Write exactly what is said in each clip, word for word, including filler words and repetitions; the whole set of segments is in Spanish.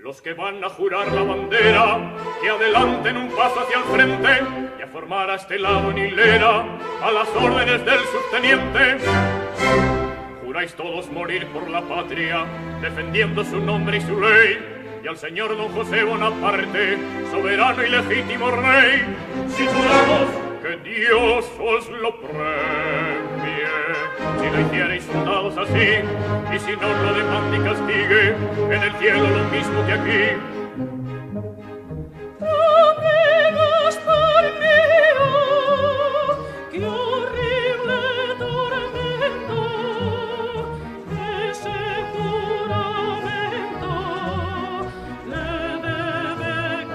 Los que van a jurar la bandera, que adelanten un paso hacia el frente y a formar a este lado en hilera a las órdenes del subteniente. Juráis todos morir por la patria, defendiendo su nombre y su ley, y al señor don José Bonaparte, soberano y legítimo rey. Si juramos que Dios os lo premie, si lo hicierais soldados así, y si no lo demande y castigue, en el cielo lo mismo que aquí. Amigos por mí, qué horrible tormento, ese juramento le debe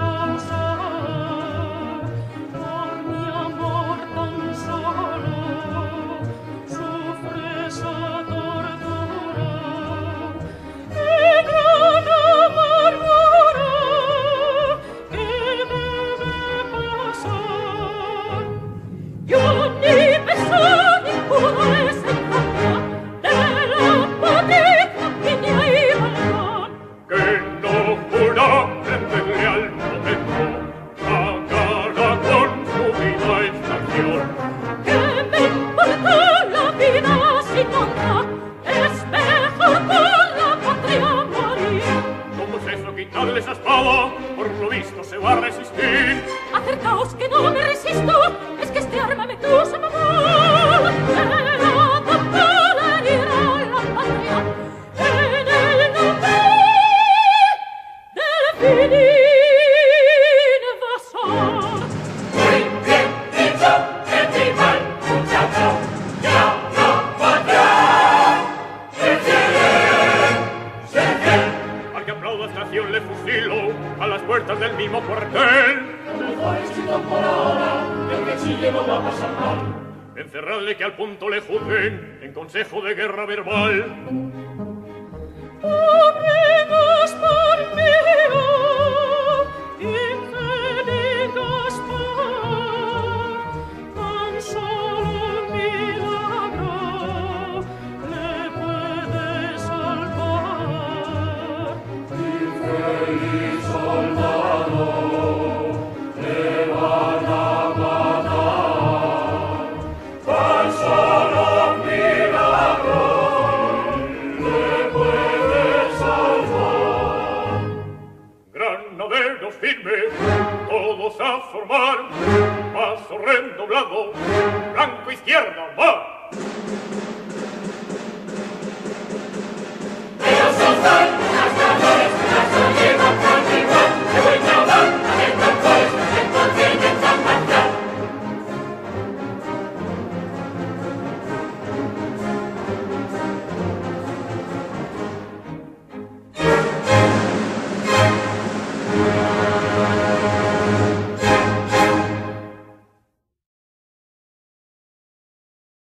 causar por mi amor tan solo, sufre esa tortura y gran amargura que debe pasar. Yo ni beso ni juro esa infamia de la patria que ni hay valor. Que no jura prenderle al momento, pagará con su vida esta acción. ¿Qué me importa la vida sin honra? Es mejor por la patria morir. ¿Cómo es eso? Quitadle esa espada, por lo visto se va a resistir. Acercaos que no me resisto, es que este arma me cruza mamá. Era para herir a la patria en el nombre del fin vasal. Muy bien dicho, que viva el muchacho, ya no podrá ser fiel, ser fiel. Al que aplauda esta acción le fusilo a las puertas del mismo cuartel. Por ahora, el que chille no va a pasar mal. Encerradle que al punto le juzguen en consejo de guerra verbal. Amigos por mí, infeliz Gaspar, tan solo un milagro le puede salvar. Infeliz soldado, le van a matar. Tan solo un milagro le puede salvar. Granaderos firmes, todos a formar, paso redoblado, blanco izquierda, va.